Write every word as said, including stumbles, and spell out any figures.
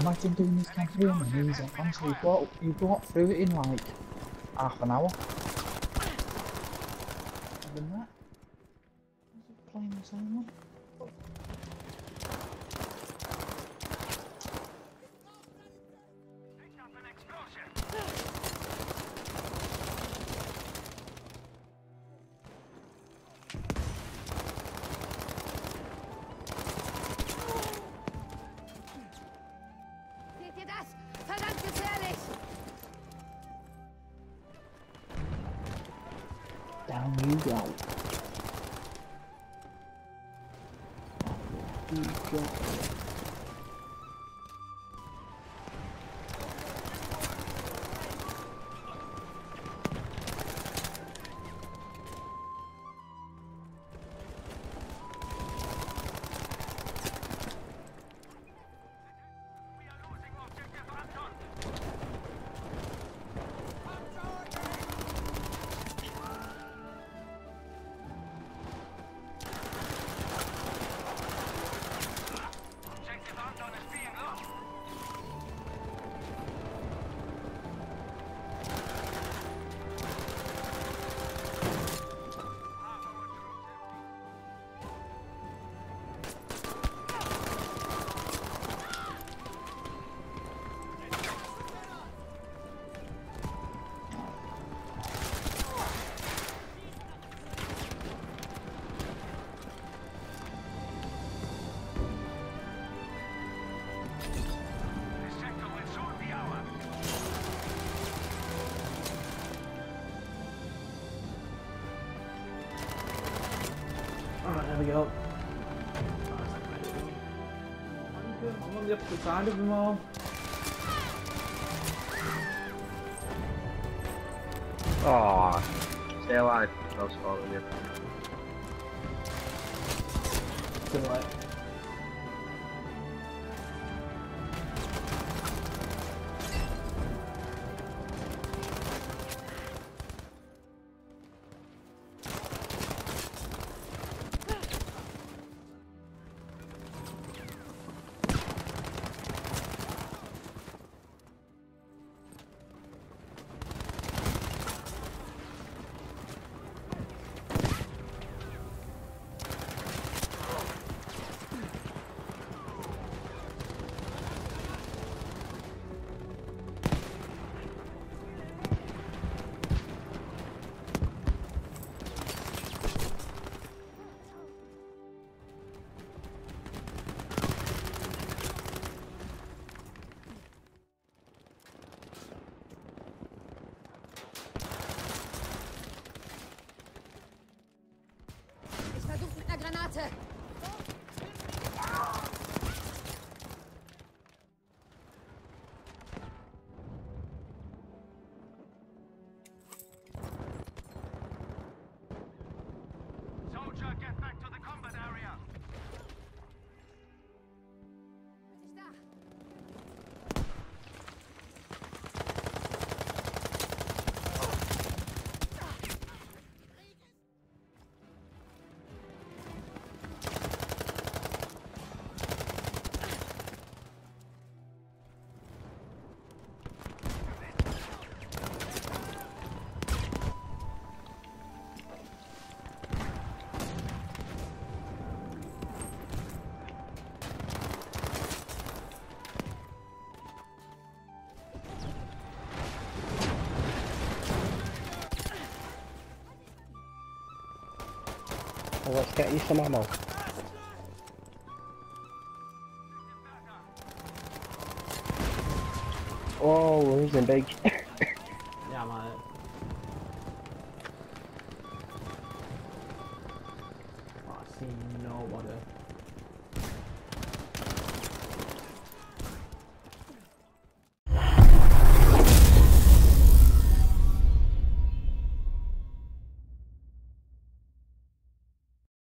imagine doing this campaign and easy. Honestly, you got, you got through it in like half an hour. Than that. Is it playing the same one? Seht ihr das? Verdammt gefährlich! Down you go. You go. Alright, there we go. I'm on the opposite side of them all. Aww. Stay alive. I was following you. Too late. Granate! Soldier, get back to the combat area! Well, let's get you some ammo. Oh, we're losing big.